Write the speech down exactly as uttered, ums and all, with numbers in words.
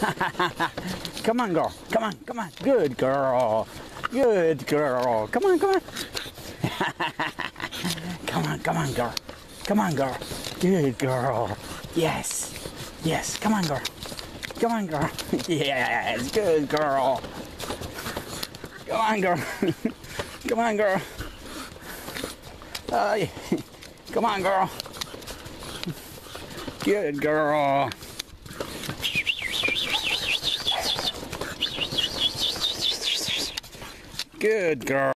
Come on, girl. Come on, come on. Good girl. Good girl. Come on, come on. Come on, come on, girl. Come on, girl. Good girl. Yes. Yes. Come on, girl. Come on, girl. Yes. Good girl. Come on, girl. Come on, girl. Uh, come on, girl. Good girl. Good girl.